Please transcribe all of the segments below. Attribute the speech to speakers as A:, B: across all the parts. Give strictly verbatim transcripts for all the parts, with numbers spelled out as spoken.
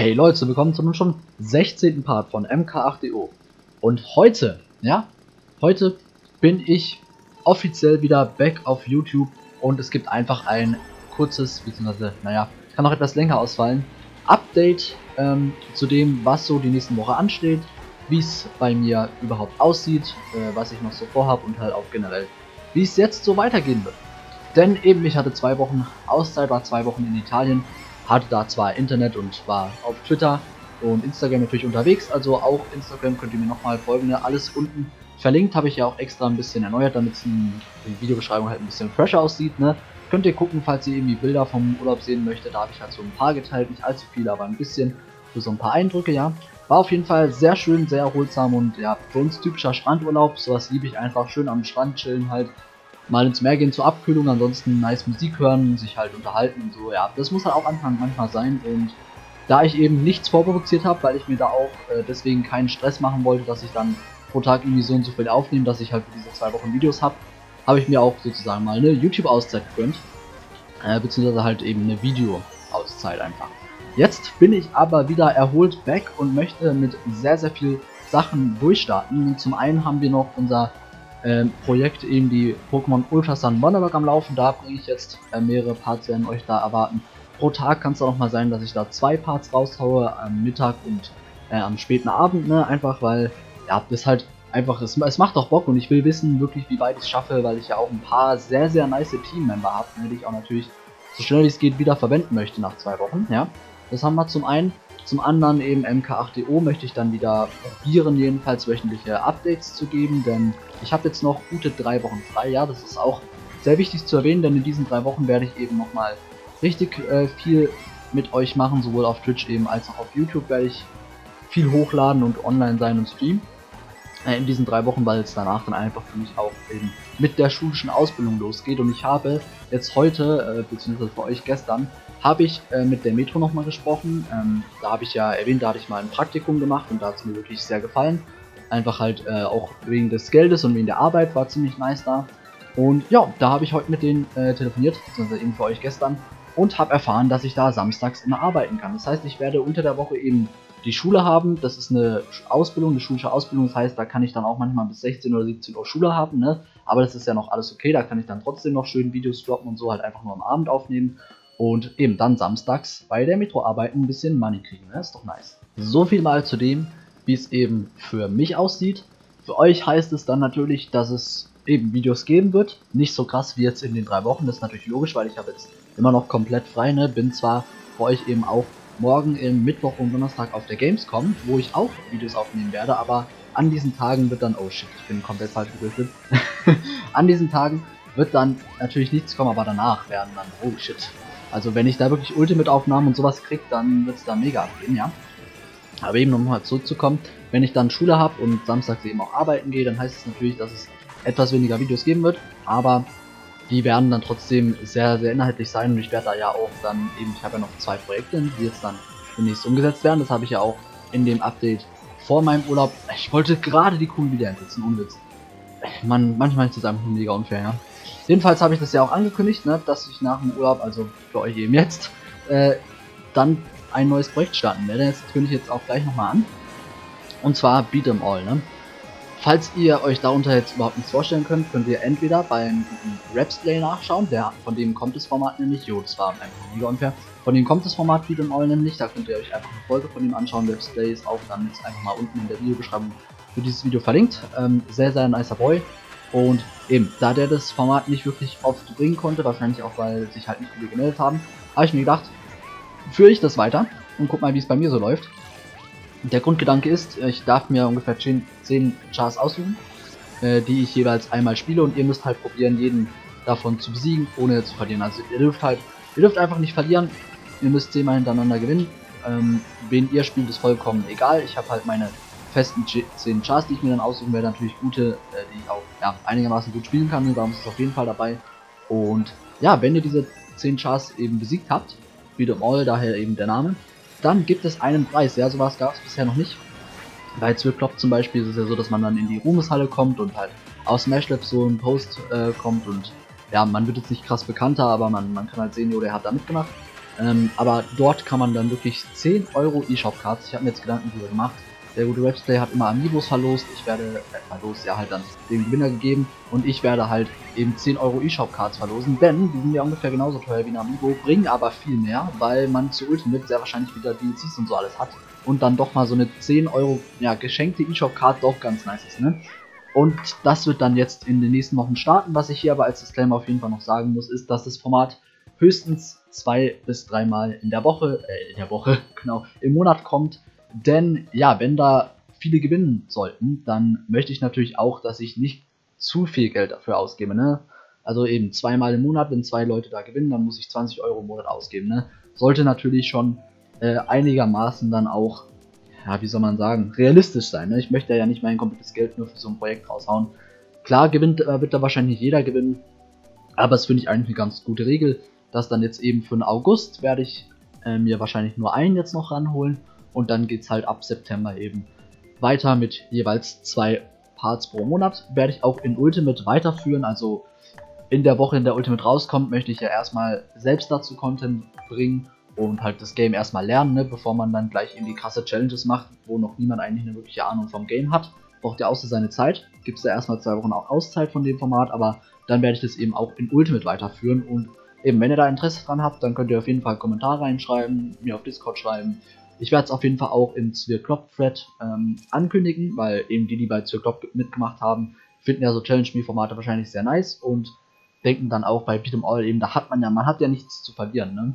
A: Hey Leute, willkommen zu einem schon sechzehnten Part von M K acht D O. Und heute, ja, heute bin ich offiziell wieder back auf YouTube und es gibt einfach ein kurzes, beziehungsweise, naja, kann auch etwas länger ausfallen, Update ähm, zu dem, was so die nächsten Woche ansteht, wie es bei mir überhaupt aussieht, äh, was ich noch so vorhabe und halt auch generell, wie es jetzt so weitergehen wird. Denn eben, ich hatte zwei Wochen Auszeit, war zwei Wochen in Italien, hatte da zwar Internet und war auf Twitter und Instagram natürlich unterwegs, also auch Instagram könnt ihr mir nochmal folgen, ne? Alles unten verlinkt, habe ich ja auch extra ein bisschen erneuert, damit es in die Videobeschreibung halt ein bisschen fresher aussieht, ne? Könnt ihr gucken, falls ihr irgendwie Bilder vom Urlaub sehen möchtet, da habe ich halt so ein paar geteilt, nicht allzu viele, aber ein bisschen, für so ein paar Eindrücke, ja. War auf jeden Fall sehr schön, sehr erholsam und ja, für uns typischer Strandurlaub, sowas liebe ich einfach, schön am Strand chillen halt. Mal ins Meer gehen zur Abkühlung, ansonsten nice Musik hören, sich halt unterhalten und so, ja, das muss halt auch Anfang manchmal sein und da ich eben nichts vorproduziert habe, weil ich mir da auch äh, deswegen keinen Stress machen wollte, dass ich dann pro Tag irgendwie so und so viel aufnehme, dass ich halt für diese zwei Wochen Videos habe, habe ich mir auch sozusagen mal eine YouTube-Auszeit gegönnt, äh, beziehungsweise halt eben eine Video-Auszeit einfach. Jetzt bin ich aber wieder erholt back und möchte mit sehr, sehr viel Sachen durchstarten. Zum einen haben wir noch unser Ähm, Projekt eben die Pokémon Ultra Sun Wonderwork am Laufen, da bringe ich jetzt äh, mehrere Parts, werden euch da erwarten. Pro Tag kann es auch noch mal sein, dass ich da zwei Parts raushaue, am Mittag und äh, am späten Abend, ne, einfach weil, ja, das halt einfach, es, es macht auch Bock und ich will wissen wirklich, wie weit ich es schaffe, weil ich ja auch ein paar sehr, sehr nice Teammember habe, ne, die ich auch natürlich so schnell wie es geht wieder verwenden möchte nach zwei Wochen, ja. Das haben wir zum einen. Zum anderen eben M K acht D O möchte ich dann wieder probieren, jedenfalls wöchentliche Updates zu geben, denn ich habe jetzt noch gute drei Wochen frei, ja, das ist auch sehr wichtig zu erwähnen, denn in diesen drei Wochen werde ich eben nochmal richtig äh, viel mit euch machen, sowohl auf Twitch eben als auch auf YouTube werde ich viel hochladen und online sein und streamen. Äh, in diesen drei Wochen, weil es danach dann einfach für mich auch eben mit der schulischen Ausbildung losgeht und ich habe jetzt heute, äh, beziehungsweise für euch gestern, habe ich äh, mit der Metro nochmal gesprochen. Ähm, da habe ich ja erwähnt, da hatte ich mal ein Praktikum gemacht und da hat es mir wirklich sehr gefallen. Einfach halt äh, auch wegen des Geldes und wegen der Arbeit, war ziemlich nice da. Und ja, da habe ich heute mit denen äh, telefoniert, beziehungsweise eben für euch gestern, und habe erfahren, dass ich da samstags immer arbeiten kann. Das heißt, ich werde unter der Woche eben die Schule haben. Das ist eine Ausbildung, eine schulische Ausbildung. Das heißt, da kann ich dann auch manchmal bis sechzehn oder siebzehn Uhr Schule haben, ne? Aber das ist ja noch alles okay, da kann ich dann trotzdem noch schön Videos droppen und so, halt einfach nur am Abend aufnehmen. Und eben dann samstags bei der Metro arbeiten, ein bisschen Money kriegen, ne? Ist doch nice. So viel mal zu dem, wie es eben für mich aussieht. Für euch heißt es dann natürlich, dass es eben Videos geben wird. Nicht so krass wie jetzt in den drei Wochen, das ist natürlich logisch, weil ich habe jetzt immer noch komplett frei, ne? Bin zwar für euch eben auch morgen im Mittwoch und Donnerstag auf der Gamescom, wo ich auch Videos aufnehmen werde, aber an diesen Tagen wird dann, oh shit, ich bin komplett falsch gedrückt. An diesen Tagen wird dann natürlich nichts kommen, aber danach werden dann, oh shit. Also wenn ich da wirklich Ultimate-Aufnahmen und sowas kriege, dann wird es da mega abgehen, ja. Aber eben, um nochmal zurückzukommen, wenn ich dann Schule habe und samstags eben auch arbeiten gehe, dann heißt es natürlich, dass es etwas weniger Videos geben wird, aber die werden dann trotzdem sehr, sehr inhaltlich sein und ich werde da ja auch dann eben, ich habe ja noch zwei Projekte, die jetzt dann demnächst umgesetzt werden, das habe ich ja auch in dem Update vor meinem Urlaub, ich wollte gerade die Kugel wieder einsetzen, Unwitz. Man, manchmal ist das einfach nur mega unfair, ja. Jedenfalls habe ich das ja auch angekündigt, ne, dass ich nach dem Urlaub, also für euch eben jetzt, äh, dann ein neues Projekt starten werde. Das kündige ich jetzt auch gleich nochmal an. Und zwar Beat'em All, ne. Falls ihr euch darunter jetzt überhaupt nichts vorstellen könnt, könnt ihr entweder beim Rapsplay nachschauen, der, von dem kommt das Format nämlich, jo, das war einfach mega unfair, von dem kommt das Format Beat'em All nämlich, da könnt ihr euch einfach eine Folge von dem anschauen, Rapsplay ist auch dann jetzt einfach mal unten in der Videobeschreibung für dieses Video verlinkt, ähm, sehr, sehr nicer Boy. Und eben, da der das Format nicht wirklich oft bringen konnte, wahrscheinlich auch, weil sich halt nicht viele gemeldet haben, habe ich mir gedacht, führe ich das weiter und guck mal, wie es bei mir so läuft. Der Grundgedanke ist, ich darf mir ungefähr zehn Chars aussuchen, äh, die ich jeweils einmal spiele und ihr müsst halt probieren, jeden davon zu besiegen, ohne zu verlieren. Also ihr dürft halt, ihr dürft einfach nicht verlieren, ihr müsst zehnmal hintereinander gewinnen. Ähm, wen ihr spielt, ist vollkommen egal. Ich habe halt meine festen zehn Chars, die ich mir dann aussuchen werde, natürlich gute, äh, die ich auch ja, einigermaßen gut spielen kann, darum ist es auf jeden Fall dabei. Und ja, wenn ihr diese zehn Chars eben besiegt habt, Beat'em All, daher eben der Name, dann gibt es einen Preis, ja, sowas gab es bisher noch nicht. Bei Zwirklop zum Beispiel ist es ja so, dass man dann in die Ruhmeshalle kommt und halt aus Smash Lab so ein Post äh, kommt und ja, man wird jetzt nicht krass bekannter, aber man, man kann halt sehen, jo, der hat da mitgemacht. Ähm, aber dort kann man dann wirklich zehn Euro eShop-Cards, ich habe mir jetzt Gedanken darüber gemacht, der gute Rapsplay hat immer Amiibos verlost, ich werde, äh, verlost, ja halt dann dem Gewinner gegeben und ich werde halt eben zehn Euro eShop-Cards verlosen, denn die sind ja ungefähr genauso teuer wie ein Amiibo, bringen aber viel mehr, weil man zu Ultimate sehr wahrscheinlich wieder D L Cs und so alles hat und dann doch mal so eine zehn Euro, ja, geschenkte eShop-Card doch ganz nice ist, ne? Und das wird dann jetzt in den nächsten Wochen starten. Was ich hier aber als Disclaimer auf jeden Fall noch sagen muss, ist, dass das Format höchstens zwei bis dreimal in der Woche, äh, in der Woche, genau, im Monat kommt. Denn, ja, wenn da viele gewinnen sollten, dann möchte ich natürlich auch, dass ich nicht zu viel Geld dafür ausgebe, ne? Also eben zweimal im Monat, wenn zwei Leute da gewinnen, dann muss ich zwanzig Euro im Monat ausgeben, ne? Sollte natürlich schon äh, einigermaßen dann auch, ja, wie soll man sagen, realistisch sein. Ne? Ich möchte ja nicht mein komplettes Geld nur für so ein Projekt raushauen. Klar gewinnt, äh, wird da wahrscheinlich nicht jeder gewinnen, aber es finde ich eigentlich eine ganz gute Regel, dass dann jetzt eben für den August werde ich äh, mir wahrscheinlich nur einen jetzt noch ranholen und dann geht es halt ab September eben weiter mit jeweils zwei Parts pro Monat. Werde ich auch in Ultimate weiterführen, also in der Woche, in der Ultimate rauskommt, möchte ich ja erstmal selbst dazu Content bringen und halt das Game erstmal lernen, ne, bevor man dann gleich irgendwie krasse Challenges macht, wo noch niemand eigentlich eine wirkliche Ahnung vom Game hat. Braucht ja auch so seine Zeit. Gibt es ja erstmal zwei Wochen auch Auszeit von dem Format, aber dann werde ich das eben auch in Ultimate weiterführen. Und eben, wenn ihr da Interesse dran habt, dann könnt ihr auf jeden Fall Kommentare reinschreiben, mir auf Discord schreiben. Ich werde es auf jeden Fall auch im Zwirklop-Thread ähm, ankündigen, weil eben die, die bei Zwirklop mitgemacht haben, finden ja so Challenge-Me-Formate wahrscheinlich sehr nice und denken dann auch bei Beat'em All eben, da hat man ja, man hat ja nichts zu verlieren, ne?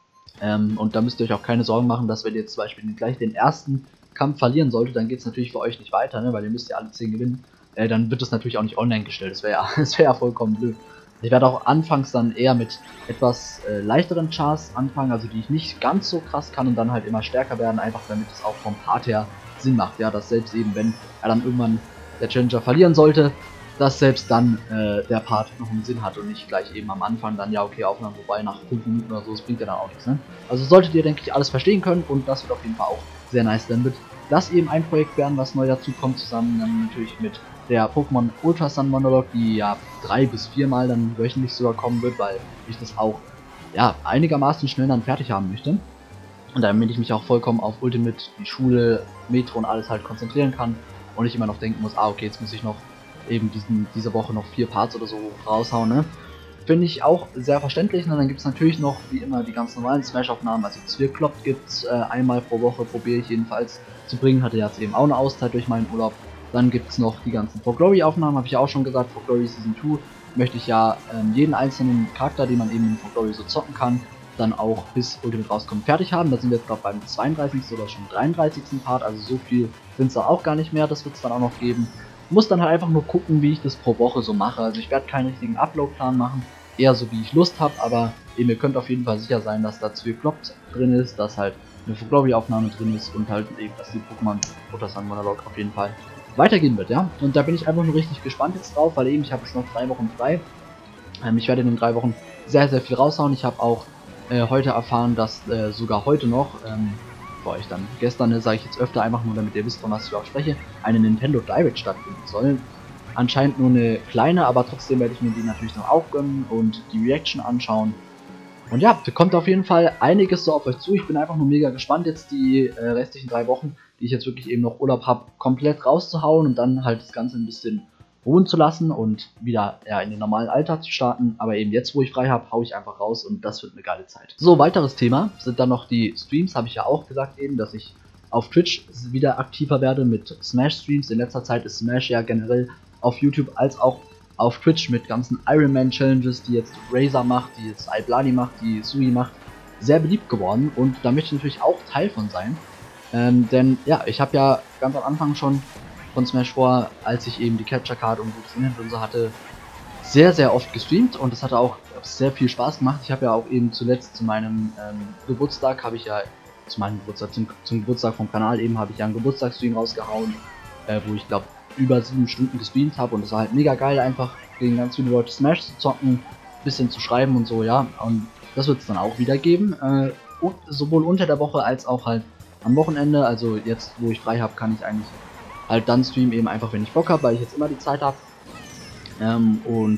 A: Ähm, und da müsst ihr euch auch keine Sorgen machen, dass wenn ihr jetzt zum Beispiel gleich den ersten Kampf verlieren solltet, dann geht es natürlich für euch nicht weiter, ne, weil ihr müsst ja alle zehn gewinnen. Äh, dann wird es natürlich auch nicht online gestellt, das wäre ja, das wär ja vollkommen blöd. Ich werde auch anfangs dann eher mit etwas äh, leichteren Chars anfangen, also die ich nicht ganz so krass kann und dann halt immer stärker werden, einfach damit es auch vom Part her Sinn macht, ja, dass selbst eben, wenn er dann irgendwann der Challenger verlieren sollte, dass selbst dann äh, der Part noch einen Sinn hat und nicht gleich eben am Anfang dann, ja okay, Aufnahme vorbei nach fünf Minuten oder so, das bringt ja dann auch nichts, ne? Also solltet ihr, denke ich, alles verstehen können und das wird auf jeden Fall auch sehr nice, dann wird das eben ein Projekt werden, was neu dazu kommt, zusammen dann natürlich mit der Pokémon Ultra Sun Monologue, die ja drei bis viermal dann wöchentlich sogar kommen wird, weil ich das auch, ja, einigermaßen schnell dann fertig haben möchte. Und damit ich mich auch vollkommen auf Ultimate, die Schule, Metro und alles halt konzentrieren kann und ich immer noch denken muss, ah okay, jetzt muss ich noch eben diesen, diese Woche noch vier Parts oder so raushauen, ne? Finde ich auch sehr verständlich. Und dann gibt es natürlich noch, wie immer, die ganz normalen Smash-Aufnahmen. Also Zwirklop gibt es äh, einmal pro Woche, probiere ich jedenfalls zu bringen. Hatte jetzt eben auch eine Auszeit durch meinen Urlaub. Dann gibt es noch die ganzen For Glory-Aufnahmen, habe ich ja auch schon gesagt. For Glory Season zwei möchte ich ja ähm, jeden einzelnen Charakter, den man eben in For Glory so zocken kann, dann auch bis Ultimate rauskommt, fertig haben. Da sind wir jetzt gerade beim zweiunddreißigsten oder schon dreiunddreißigsten Part, also so viel sind es dann auch gar nicht mehr. Das wird es dann auch noch geben. Muss dann halt einfach nur gucken, wie ich das pro Woche so mache. Also ich werde keinen richtigen Upload-Plan machen, eher so wie ich Lust habe, aber eben ihr könnt auf jeden Fall sicher sein, dass da Zwirklop drin ist, dass halt eine For Glory-Aufnahme drin ist und halt eben, dass die Pokémon Ultra Sun Monologue auf jeden Fall weitergehen wird, ja. Und da bin ich einfach nur richtig gespannt jetzt drauf, weil eben ich habe jetzt noch drei Wochen frei. Ähm, ich werde in den drei Wochen sehr, sehr viel raushauen. Ich habe auch äh, heute erfahren, dass äh, sogar heute noch, ähm, bei euch dann gestern, ne, sage ich jetzt öfter einfach nur, damit ihr wisst, von was ich überhaupt spreche, eine Nintendo Direct stattfinden soll. Anscheinend nur eine kleine, aber trotzdem werde ich mir die natürlich noch auch gönnen und die Reaction anschauen. Und ja, da kommt auf jeden Fall einiges so auf euch zu. Ich bin einfach nur mega gespannt, jetzt die äh, restlichen drei Wochen, die ich jetzt wirklich eben noch Urlaub habe, komplett rauszuhauen und dann halt das Ganze ein bisschen ruhen zu lassen und wieder ja, in den normalen Alltag zu starten. Aber eben jetzt, wo ich frei habe, haue ich einfach raus und das wird eine geile Zeit. So, weiteres Thema sind dann noch die Streams, habe ich ja auch gesagt eben, dass ich auf Twitch wieder aktiver werde mit Smash-Streams. In letzter Zeit ist Smash ja generell auf YouTube als auch auf Twitch mit ganzen Ironman Challenges, die jetzt Razor macht, die jetzt Iblani macht, die Sui macht, sehr beliebt geworden und da möchte ich natürlich auch Teil von sein. Ähm, denn ja, ich habe ja ganz am Anfang schon von Smash vor, als ich eben die Capture Card und gutes Internet und so hatte, sehr, sehr oft gestreamt und es hatte auch sehr viel Spaß gemacht. Ich habe ja auch eben zuletzt zu meinem ähm, Geburtstag, habe ich ja, zu meinem Geburtstag, zum, zum Geburtstag vom Kanal eben, habe ich ja einen Geburtstagsstream rausgehauen, äh, wo ich glaube über sieben Stunden gestreamt habe und es war halt mega geil, einfach gegen ganz viele Leute Smash zu zocken, bisschen zu schreiben und so, ja, und das wird es dann auch wieder geben, äh, und sowohl unter der Woche als auch halt am Wochenende, also jetzt, wo ich frei habe, kann ich eigentlich halt dann streamen, eben einfach, wenn ich Bock habe, weil ich jetzt immer die Zeit habe, ähm, und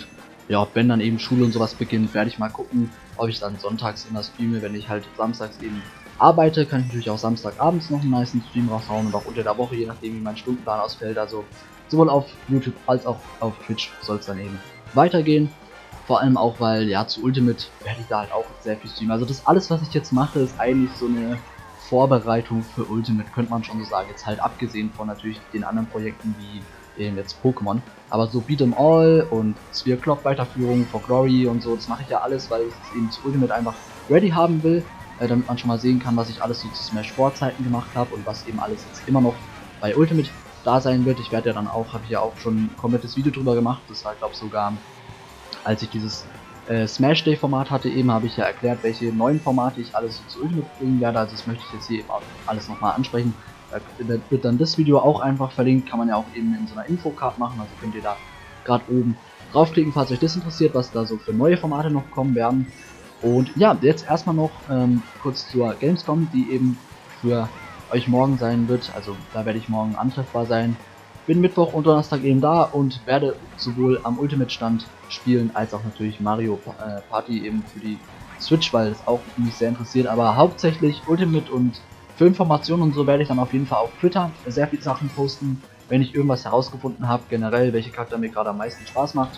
A: ja, wenn dann eben Schule und sowas beginnt, werde ich mal gucken, ob ich dann sonntags immer streame. Wenn ich halt samstags eben arbeite, kann ich natürlich auch samstagabends noch einen nice Stream raushauen und auch unter der Woche, je nachdem wie mein Stundenplan ausfällt. Also sowohl auf YouTube als auch auf Twitch soll es dann eben weitergehen. Vor allem auch, weil ja zu Ultimate werde ich da halt auch sehr viel streamen. Also das alles, was ich jetzt mache, ist eigentlich so eine Vorbereitung für Ultimate, könnte man schon so sagen. Jetzt halt abgesehen von natürlich den anderen Projekten wie eben jetzt Pokémon. Aber so Beat'em All und Sphere Clock Weiterführung for Glory und so, das mache ich ja alles, weil ich es eben zu Ultimate einfach ready haben will. Äh, damit man schon mal sehen kann, was ich alles so zu Smash Vorzeiten gemacht habe und was eben alles jetzt immer noch bei Ultimate da sein wird. Ich werde ja dann auch, habe ich ja auch schon ein komplettes Video drüber gemacht. Das war, glaube ich, sogar, als ich dieses äh, Smash Day Format hatte, eben habe ich ja erklärt, welche neuen Formate ich alles so zu Ultimate bringen werde. Also das möchte ich jetzt hier eben auch alles nochmal ansprechen. Da wird dann das Video auch einfach verlinkt, kann man ja auch eben in so einer Infocard machen. Also könnt ihr da gerade oben draufklicken, falls euch das interessiert, was da so für neue Formate noch kommen werden. Und ja, jetzt erstmal noch ähm, kurz zur Gamescom, die eben für euch morgen sein wird. Also da werde ich morgen antreffbar sein. Bin Mittwoch und Donnerstag eben da und werde sowohl am Ultimate-Stand spielen, als auch natürlich Mario äh, Party eben für die Switch, weil das auch mich sehr interessiert. Aber hauptsächlich Ultimate und für Informationen und so werde ich dann auf jeden Fall auf Twitter sehr viele Sachen posten, wenn ich irgendwas herausgefunden habe, generell, welche Charakter mir gerade am meisten Spaß macht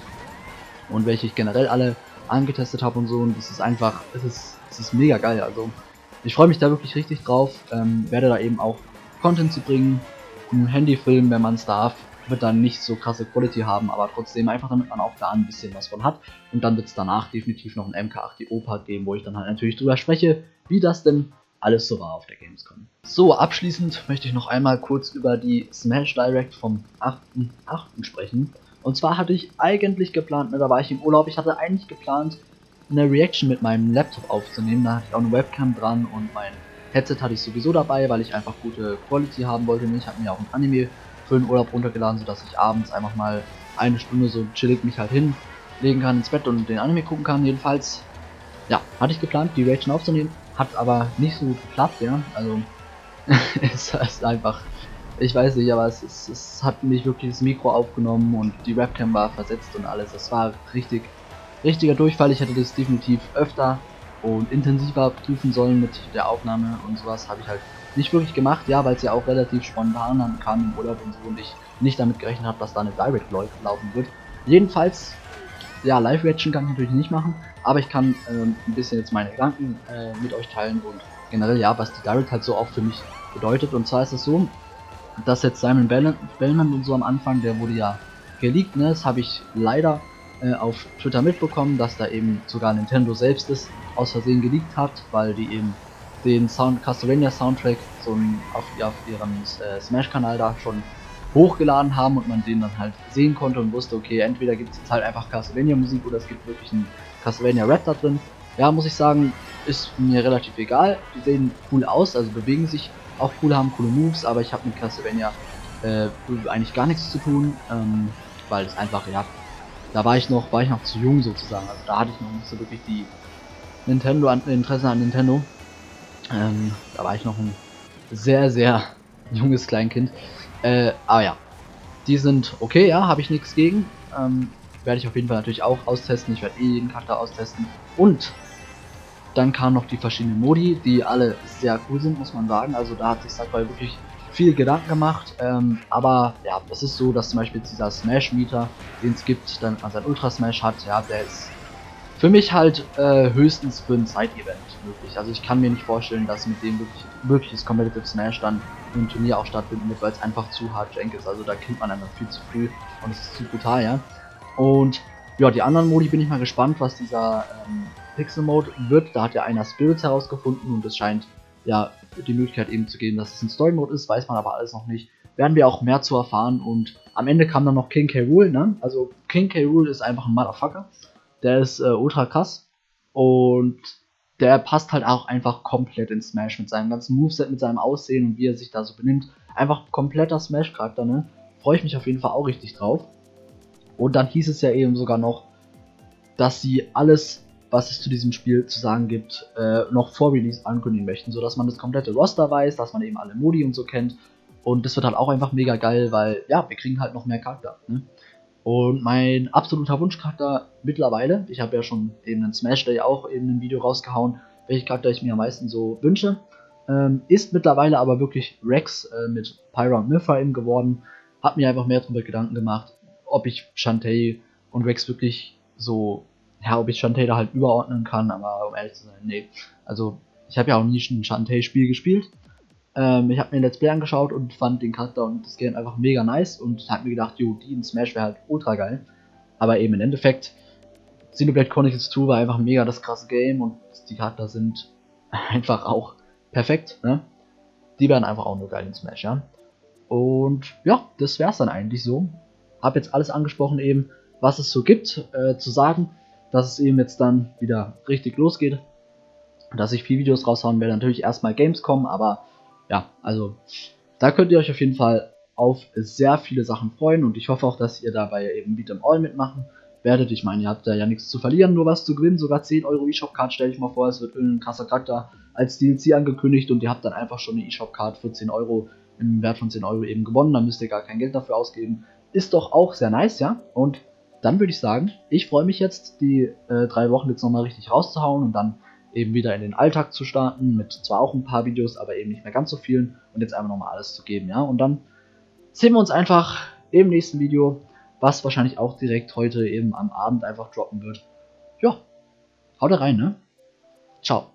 A: und welche ich generell alle angetestet habe und so. Und das ist einfach, es ist, es ist mega geil. Also ich freue mich da wirklich richtig drauf, ähm, werde da eben auch Content zu bringen, ein Handyfilm, wenn man es darf, wird dann nicht so krasse Quality haben, aber trotzdem einfach, damit man auch da ein bisschen was von hat. Und dann wird es danach definitiv noch ein M K acht D O Part geben, wo ich dann halt natürlich drüber spreche, wie das denn alles so war auf der Gamescom. So, abschließend möchte ich noch einmal kurz über die Smash Direct vom achten achten sprechen. Und zwar hatte ich eigentlich geplant, ne, da war ich im Urlaub, ich hatte eigentlich geplant, eine Reaction mit meinem Laptop aufzunehmen. Da hatte ich auch eine Webcam dran und mein Headset hatte ich sowieso dabei, weil ich einfach gute Quality haben wollte. Ich habe mir auch ein Anime für den Urlaub runtergeladen, sodass ich abends einfach mal eine Stunde so chillig mich halt hinlegen kann ins Bett und den Anime gucken kann. Jedenfalls, ja, hatte ich geplant, die Reaction aufzunehmen, hat aber nicht so gut geklappt, ja. Also es ist einfach, ich weiß nicht, aber es, ist, es hat nicht wirklich das Mikro aufgenommen und die Webcam war versetzt und alles. Es war richtig, richtiger Durchfall. Ich hätte das definitiv öfter und intensiver prüfen sollen mit der Aufnahme und sowas, habe ich halt nicht wirklich gemacht, ja, weil es ja auch relativ spontan dann kam im Urlaub und so und ich nicht damit gerechnet habe, dass da eine Direct laufen wird. Jedenfalls, ja, Live-Reaction kann ich natürlich nicht machen, aber ich kann ähm, ein bisschen jetzt meine Gedanken äh, mit euch teilen und generell, ja, was die Direct halt so auch für mich bedeutet. Und zwar ist es so, dass jetzt Simon Bellman und so am Anfang, der wurde ja geleakt, ne, das habe ich leider äh, auf Twitter mitbekommen, dass da eben sogar Nintendo selbst ist aus Versehen geleakt hat, weil die eben den Sound Castlevania Soundtrack so ein, auf, ja, auf ihrem äh, Smash-Kanal da schon hochgeladen haben und man den dann halt sehen konnte und wusste, okay, entweder gibt es jetzt halt einfach Castlevania Musik oder es gibt wirklich einen Castlevania Rap da drin. Ja, muss ich sagen, ist mir relativ egal. Die sehen cool aus, also bewegen sich auch cool, haben coole Moves, aber ich habe mit Castlevania äh, eigentlich gar nichts zu tun, ähm, weil es einfach, ja, da war ich noch, war ich noch zu jung sozusagen, also da hatte ich noch nicht so wirklich die Nintendo an, Interesse an Nintendo. Ähm, da war ich noch ein sehr, sehr junges Kleinkind. Äh, aber ja, die sind okay, ja, habe ich nichts gegen. Ähm, werde ich auf jeden Fall natürlich auch austesten. Ich werde eh jeden Charakter austesten. Und dann kamen noch die verschiedenen Modi, die alle sehr cool sind, muss man sagen. Also da hat sich Sakurai wirklich viel Gedanken gemacht. Ähm, aber ja, es ist so, dass zum Beispiel dieser Smash-Meter, den es gibt, dann also ein Ultra Smash hat, ja, der ist für mich halt äh, höchstens für ein Side-Event möglich. Also ich kann mir nicht vorstellen, dass mit dem wirklich wirkliches Competitive Smash dann im Turnier auch stattfinden wird, weil es einfach zu hart jank ist. Also da kennt man einfach viel zu früh und es ist zu brutal, ja. Und ja, die anderen Modi bin ich mal gespannt, was dieser ähm, Pixel-Mode wird. Da hat ja einer Spirits herausgefunden und es scheint ja die Möglichkeit eben zu geben, dass es ein Story-Mode ist, weiß man aber alles noch nicht. Werden wir auch mehr zu erfahren und am Ende kam dann noch King K. Rool, ne? Also King K. Rool ist einfach ein Motherfucker. Der ist äh, ultra krass und der passt halt auch einfach komplett in Smash mit seinem ganzen Moveset, mit seinem Aussehen und wie er sich da so benimmt. Einfach kompletter Smash-Charakter, ne? Freue ich mich auf jeden Fall auch richtig drauf. Und dann hieß es ja eben sogar noch, dass sie alles, was es zu diesem Spiel zu sagen gibt, äh, noch vor Release ankündigen möchten, sodass man das komplette Roster weiß, dass man eben alle Modi und so kennt. Und das wird halt auch einfach mega geil, weil, ja, wir kriegen halt noch mehr Charakter, ne? Und mein absoluter Wunschcharakter mittlerweile, ich habe ja schon eben in Smash Day auch eben ein Video rausgehauen, welchen Charakter ich mir am meisten so wünsche, ähm, ist mittlerweile aber wirklich Rex äh, mit Pyra und Mythra eben geworden. Hab mir einfach mehr darüber Gedanken gemacht, ob ich Shantae und Rex wirklich so, ja, ob ich Shantae da halt überordnen kann, aber um ehrlich zu sein, nee. Also, ich habe ja auch nie schon ein Shantae-Spiel gespielt. Ähm, ich habe mir ein Let's Play angeschaut und fand den Charakter und das Game einfach mega nice und hab mir gedacht, jo, die in Smash wäre halt ultra geil. Aber eben im Endeffekt, Xenoblade Chronicles zwei war einfach mega das krasse Game und die Charakter sind einfach auch perfekt, ne? Die werden einfach auch nur geil in Smash, ja. Und ja, das wär's dann eigentlich so. Hab jetzt alles angesprochen eben, was es so gibt, äh, zu sagen, dass es eben jetzt dann wieder richtig losgeht. Dass ich viel Videos raushauen werde, natürlich erstmal Gamescom, aber ja, also da könnt ihr euch auf jeden Fall auf sehr viele Sachen freuen und ich hoffe auch, dass ihr dabei eben Beat'em All mitmachen werdet. Ich meine, ihr habt da ja nichts zu verlieren, nur was zu gewinnen, sogar zehn Euro eShop-Card, stelle ich mal vor, es wird irgendein krasser Charakter als D L C angekündigt und ihr habt dann einfach schon eine eShop-Card für zehn Euro im Wert von zehn Euro eben gewonnen, dann müsst ihr gar kein Geld dafür ausgeben. Ist doch auch sehr nice, ja? Und dann würde ich sagen, ich freue mich jetzt, die äh, drei Wochen jetzt nochmal richtig rauszuhauen und dann eben wieder in den Alltag zu starten, mit zwar auch ein paar Videos, aber eben nicht mehr ganz so vielen und jetzt einfach nochmal alles zu geben, ja. Und dann sehen wir uns einfach im nächsten Video, was wahrscheinlich auch direkt heute eben am Abend einfach droppen wird. Ja, haut rein, ne? Ciao.